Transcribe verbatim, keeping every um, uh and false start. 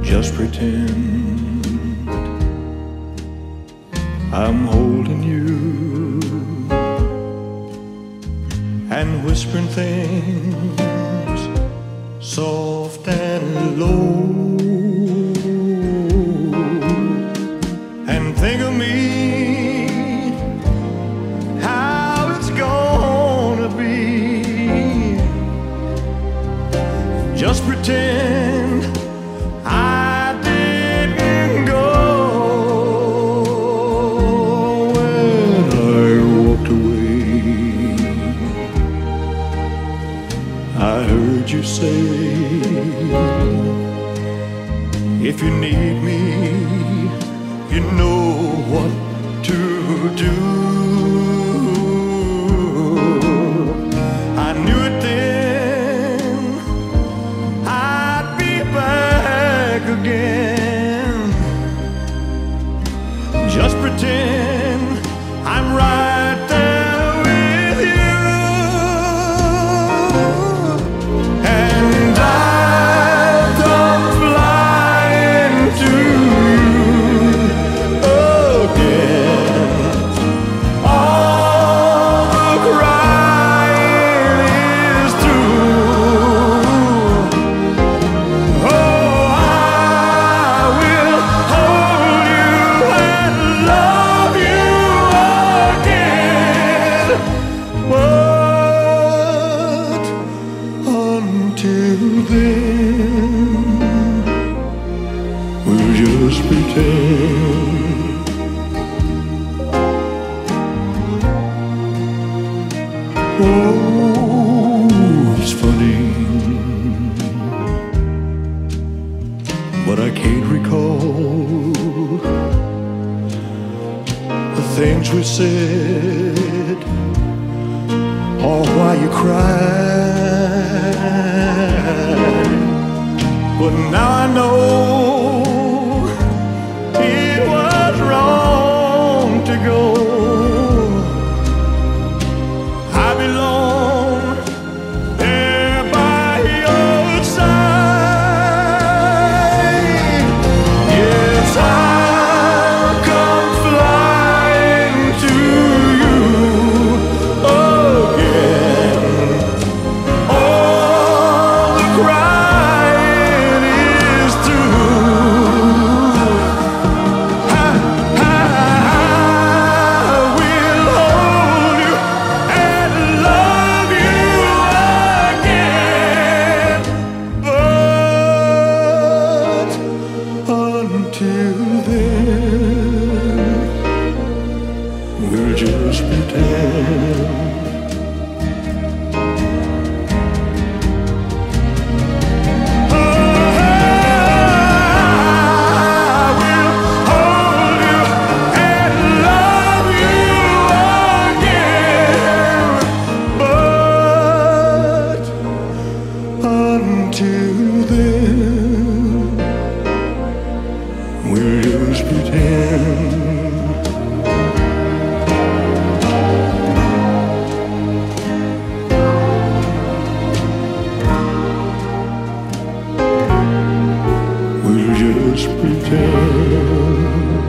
just pretend I'm holding you and whispering things soft and low, and think of me, how it's gonna be. Just pretend I didn't go when I walked away. I heard you say, if you need me, you know what to do. I knew it then, I'd be back again. Just pretend I'm right there with you, and I'll come flying to you again. All the crying is through. Oh, I will hold you and love you again. But until then, we'll just pretend. Oh, it's funny, but I can't recall the things we said or why you cried. But now I know it was wrong to go. I belong there by your side. Yes, I'll come flying to you again. All the crying is through. I, I, I will hold you and love you again. But until then, we'll just pretend. I will hold you and love you again. But until then, we'll just pretend. We'll just pretend.